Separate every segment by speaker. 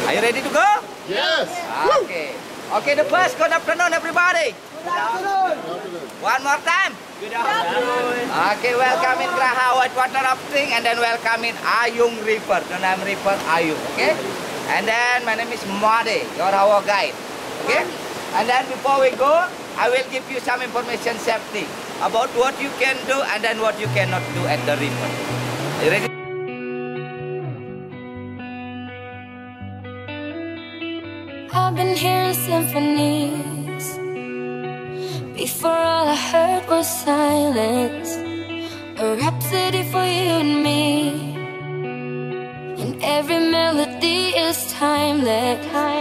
Speaker 1: Are you ready to go?
Speaker 2: Yes.
Speaker 1: Okay. Okay, the first, good afternoon, everybody.
Speaker 3: Good afternoon.
Speaker 1: One more time.
Speaker 3: Good afternoon.
Speaker 1: Okay, welcome in Graha Whitewater Rafting, and then welcome in Ayung River. The name River Ayung, okay? And then my name is Made, your our guide, okay? And then before we go, I will give you some information safety about what you can do and then what you cannot do at the river. Are you ready?
Speaker 4: I've been hearing symphonies. Before all I heard was silence. A rhapsody for you and me. And every melody is timeless.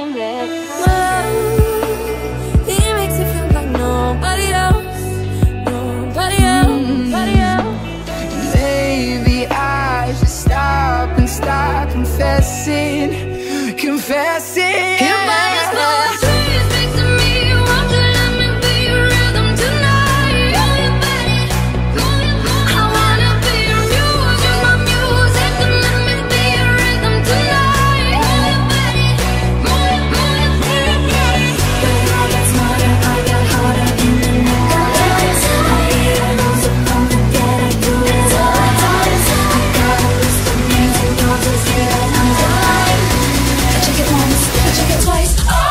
Speaker 4: Love, it makes me feel like nobody else. Nobody else.
Speaker 5: Maybe I should stop and start confessing. You might as well
Speaker 4: trees next to me. Won't you let me be your rhythm tonight? Move your body, move your body. I wanna be your muse, you're my music. Let me be your rhythm tonight. Move your body, move your body. But I got smarter, I got harder in the night. I hear a lose up from the dead, I do it all the time. I got a list of names and you'll just hear it underline. Check it once, check it twice.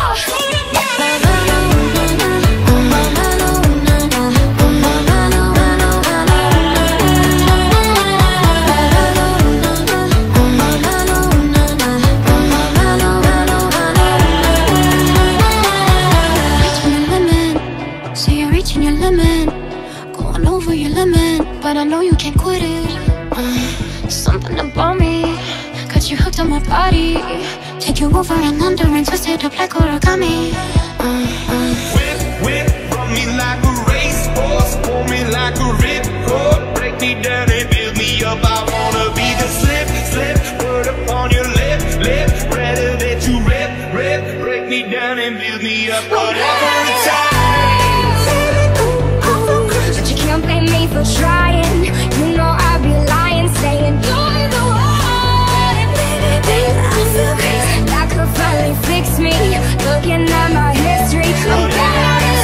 Speaker 4: Reaching your limit, going over your limit, but I know you can't quit it. Something about me got you hooked on my body. Take you over and under and twist it up like origami.
Speaker 6: Whip, run me like a racehorse, pull me like a ripcord, break me down and build me up. I wanna be the slip, word upon your lip, rather that you rip, break me down and build me up. Whatever it takes.
Speaker 4: But you can't blame me for trying. You know I'd be lying, saying you're the one. Baby, I feel crazy. That could finally fix me. Looking at my history, I'm better than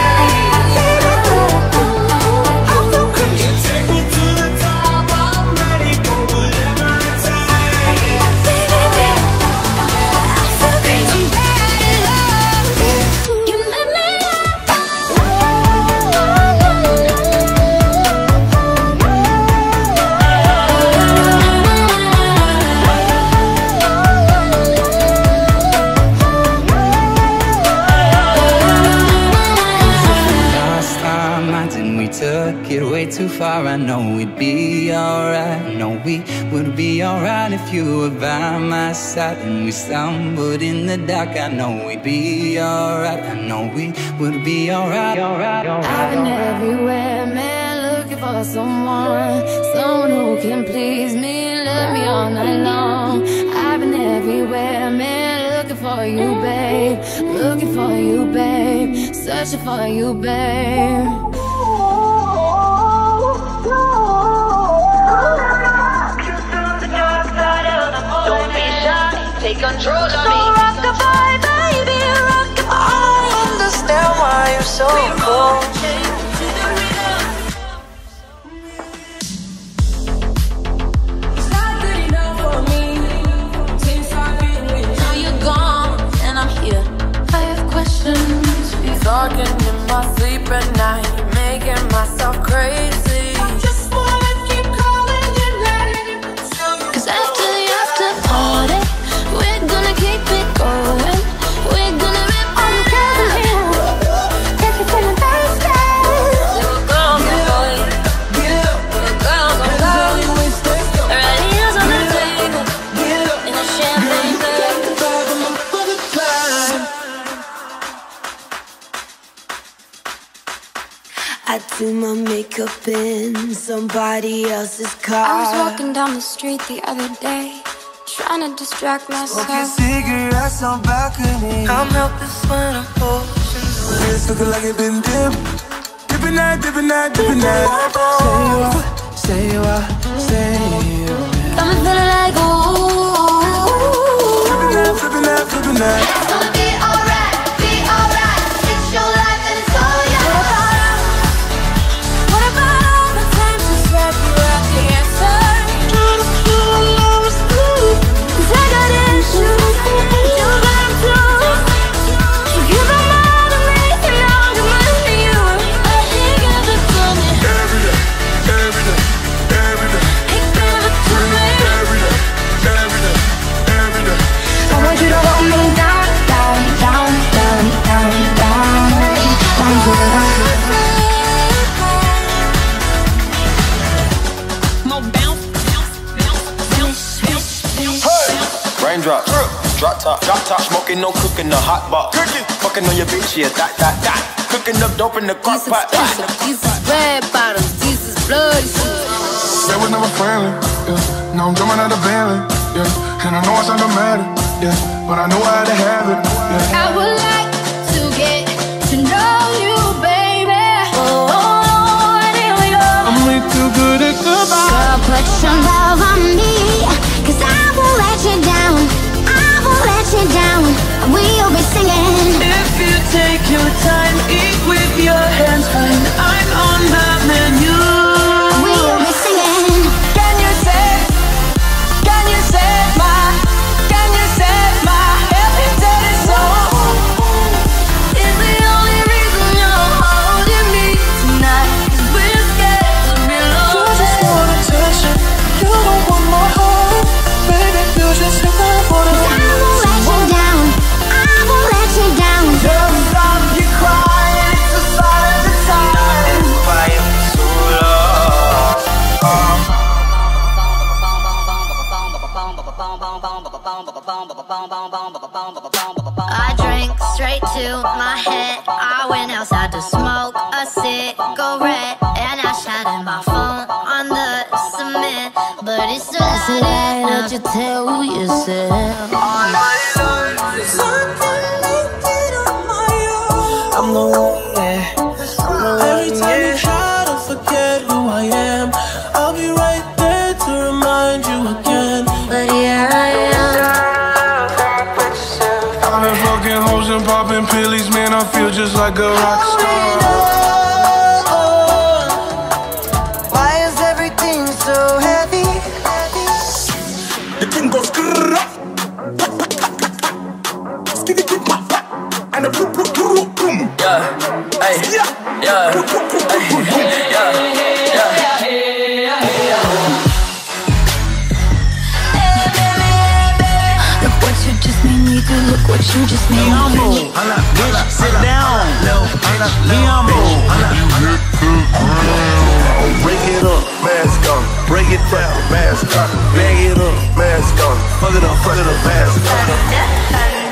Speaker 6: Take me to the top, I'm ready for whatever it takes.
Speaker 4: I feel crazy. I'm bad at love. You let me
Speaker 5: lost our minds and we took it way too far. I know we'd be alright. I know we would be alright if you were by my side. And we stumbled in the dark. I know we'd be alright. I know we would be alright.
Speaker 4: I've been everywhere, man, looking for someone who can please me, love me all night long. I've been everywhere, man, looking for you, babe, searching for you, babe.
Speaker 7: Don't be shy, take control of me.
Speaker 4: So rock-a-bye, baby, rock-a-bye.
Speaker 5: I understand why you're so cold.
Speaker 4: It's not good enough for me. Since I've been with you. Now you're gone and I'm here. I have questions.
Speaker 5: Talking in my sleep at night, making myself crazy.
Speaker 4: I just wanna keep calling your name. 'Cause after the after party, we're gonna keep it going. We're gonna rip on the ground. If you're feeling thirsty,
Speaker 8: I do my makeup in somebody else's car.
Speaker 4: I was walking down the street the other day, trying to distract myself.
Speaker 5: Smoking cigarettes on balcony. I'm helpless when I'm oceans.
Speaker 6: It's looking like it been dim. Dipping that.
Speaker 5: Say you are.
Speaker 4: Got me feeling like ooh.
Speaker 6: Flipping that.
Speaker 2: drop, drop top, smoking, no cooking, the hot box. Fucking on your bitch, yeah, that. Cooking up dope in the crock pot.
Speaker 9: These is red bottoms, these is bloody shoes.
Speaker 3: They was never friendly, yeah. Now I'm jumping out of Bentley, yeah. And I know I sound dramatic, yeah. But I know I had to have it, yeah.
Speaker 9: I would like to get to know you, baby. Oh, and here we go.
Speaker 3: I'm way too good at goodbye.
Speaker 4: Girl, put some love on me, 'cause I won't let you down. I won't let you down. We'll be singing.
Speaker 10: If you take your time, eat with your hands when I'm on the menu.
Speaker 4: We'll be singing.
Speaker 10: Can you save my every day song?
Speaker 9: It's the only reason you're holding me tonight, 'cause we're scared to be
Speaker 10: You just
Speaker 9: lonely.
Speaker 10: want attention, you don't want my heart. Baby, you just think I wanna
Speaker 4: I won't let you down. I won't let you down.
Speaker 10: Every time you cry, it's a sign of time.
Speaker 2: Quiet for so
Speaker 4: I drank straight to my head. I went outside to smoke a cigarette, and I shouted my phone on the cement. But it's still ain't what you tell yourself.
Speaker 10: I'm the one, yeah. Every time you try to forget who I am, I'll be right there to remind you again.
Speaker 4: But here I am.
Speaker 3: I've been fucking hoes and popping pillies, man. I feel just like a rock star.
Speaker 10: Why is everything so heavy?
Speaker 3: The thing goes grrrr, skitty boom, and a boom boom boom boom.
Speaker 10: Yeah, ay, yeah,
Speaker 9: Look what you just made me do, look what you just made me do.
Speaker 2: bitch, sit down.
Speaker 3: Break it up, mask on. Break it down, mask on. Bag it up, mask on. Fuck it up, mask on.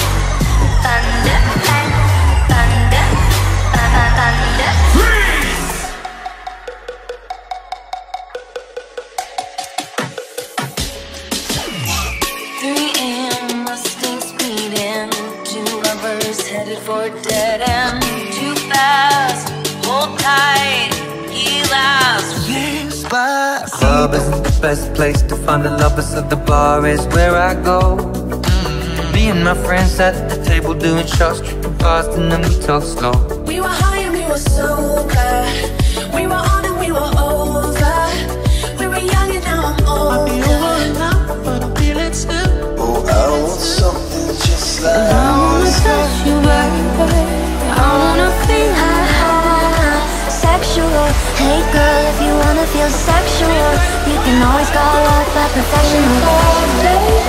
Speaker 9: Headed for a dead end. Too fast, hold tight, he laughs.
Speaker 5: The club isn't the best place to find the lovers, so the bar is where I go. Me and my friends at the table doing shots, tripping fast, and then we talk slow.
Speaker 9: We were high and we were sober. We were on and we were over. We were young and now I'm older.
Speaker 10: Might be over now, but I feel it still.
Speaker 3: Oh, I want something just like
Speaker 9: I wanna touch you, baby. I wanna feel high.
Speaker 4: Sexual, hey girl, if you wanna feel sexual, you can always call up a professional.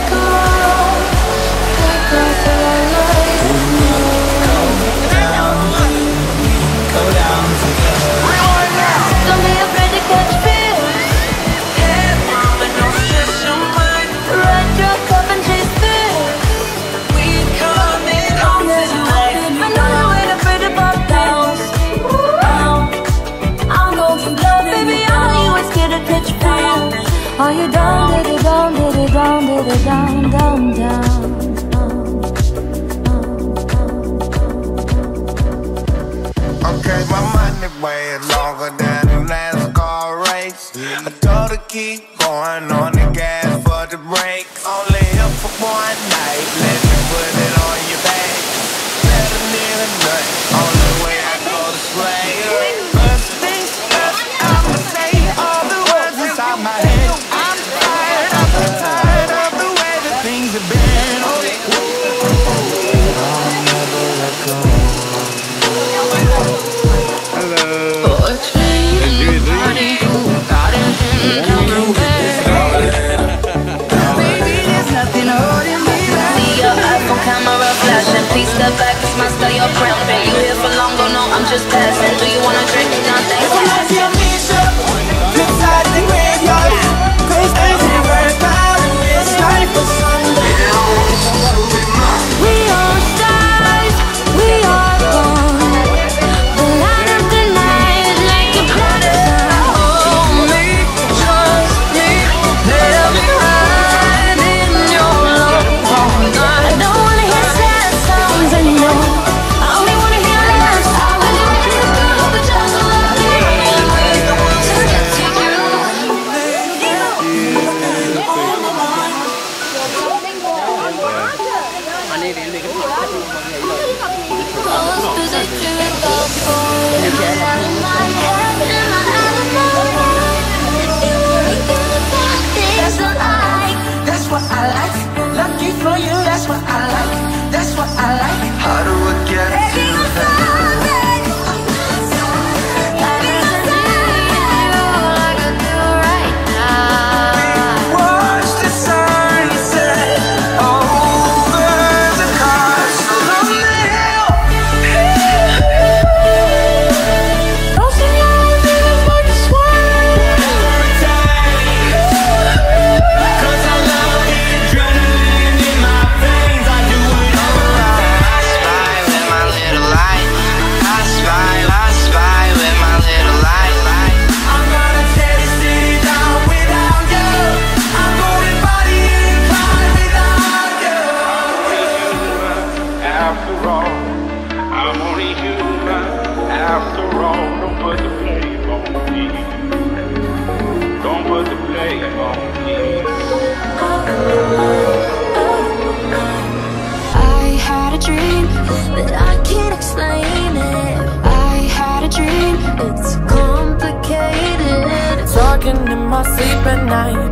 Speaker 9: Don't be afraid to catch feels.
Speaker 10: Hey, mama, don't stress your mind.
Speaker 9: Ride your cup and chase fears.
Speaker 10: We coming home tonight.
Speaker 9: I know you ain't afraid to pop down. I'm going to love, baby. I know you ain't scared to catch feels. Are you down, did it down, did it down, did it down, down, down?
Speaker 3: Okay, my money way longer than a NASCAR race. I told her keep going on the gas for the brakes. Only here for one night, let me put it on your back. Let a nigga nut, only way I go to slay. First things first, I'ma say all the words inside my head. I'm tired of the way that things have been.
Speaker 9: Please step back, it's my style, you're cramping. You here for long, go no, I'm just passing. Do you wanna drink? Nothing.
Speaker 10: Inside the graveyard, Christmas and work out, and it's time for Sunday. That's what I like. Lucky for you, that's what I like. That's what I like.
Speaker 3: How do I get to that?
Speaker 10: Watch the sunset over the castle on the hill. Closing eyes, feeling like a swan.
Speaker 6: Cause I love the adrenaline in my veins. I do it all.
Speaker 3: I spy with my little light. I spy with my little light.
Speaker 10: I'm gonna tear this city down without you. I'm going body and fire without you.
Speaker 6: After all, I'm only human. After all, don't put the blame on me. Don't put the blame on me.
Speaker 9: I had a dream, but I can't explain it. I had a dream, it's complicated.
Speaker 10: Talking in my sleep at night,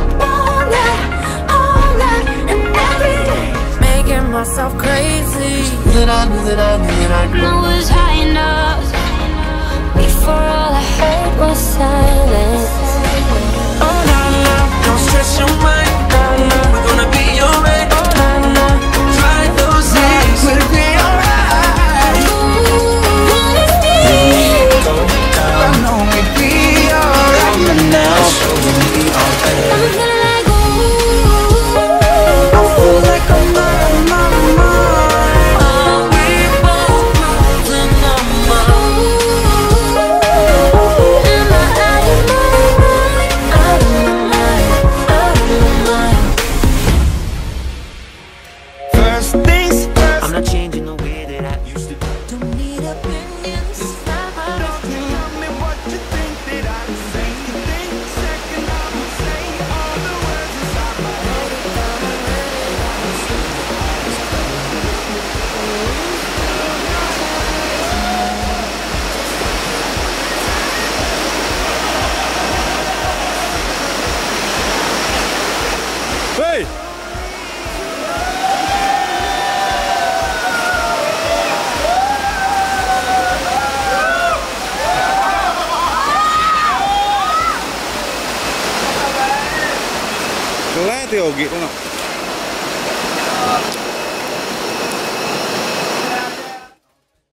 Speaker 9: All night, and every day.
Speaker 10: making myself crazy. That I knew that I knew that I knew.
Speaker 9: I was high enough before all I heard was silence.
Speaker 10: Oh na na, don't stress your mind. Na na, we're gonna be alright. Oh na na, dry those eyes. We'll be alright.
Speaker 9: What is this?
Speaker 10: I know we'll be alright. But now, so we'll be alright.
Speaker 9: I'm feeling like ooh.
Speaker 10: I feel like I'm out of my mind.
Speaker 9: Oh, we both losing our mind. Am I out of my mind? Out of my mind. Out of my mind.
Speaker 3: First things first.
Speaker 10: I'm not changing the way that I used to.
Speaker 9: Don't need opinions.
Speaker 3: Tell me what you think that I say. Think second I would say all the words inside my head.
Speaker 11: Hey! Lá theo kịp không ạ?